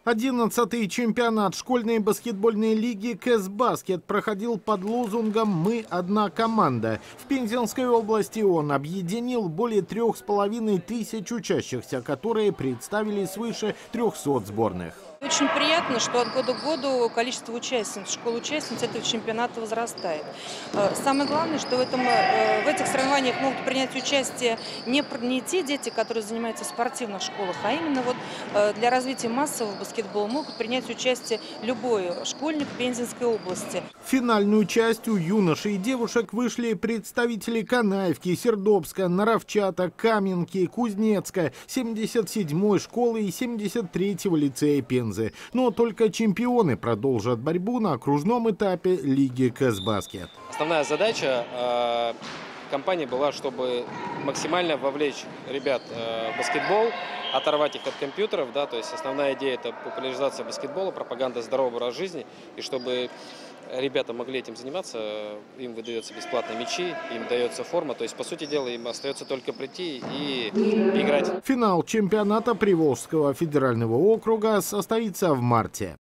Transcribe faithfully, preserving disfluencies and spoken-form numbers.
Одиннадцатый чемпионат школьной баскетбольной лиги «Кэсбаскет» проходил под лозунгом «Мы одна команда». В Пензенской области он объединил более трех с половиной тысяч учащихся, которые представили свыше трехсот сборных. Очень приятно, что от года к году количество участниц, школ-участниц этого чемпионата возрастает. Самое главное, что в, этом, в этих соревнованиях могут принять участие не, не те дети, которые занимаются в спортивных школах, а именно вот для развития массового баскетбола могут принять участие любой школьник Пензенской области. В финальную часть у юношей и девушек вышли представители Канаевки, Сердобска, Наровчата, Каменки, Кузнецка, семьдесят седьмой школы и семьдесят третьего лицея Пензы. Но только чемпионы продолжат борьбу на окружном этапе лиги «Кэсбаскет». Основная задача э, компании была, чтобы максимально вовлечь ребят э, в баскетбол, оторвать их от компьютеров. Да, то есть основная идея – это популяризация баскетбола, пропаганда здорового образа жизни. И чтобы ребята могли этим заниматься, им выдается бесплатные мячи, им дается форма. То есть, по сути дела, им остается только прийти и играть. Финал чемпионата Приволжского федерального округа состоится в марте.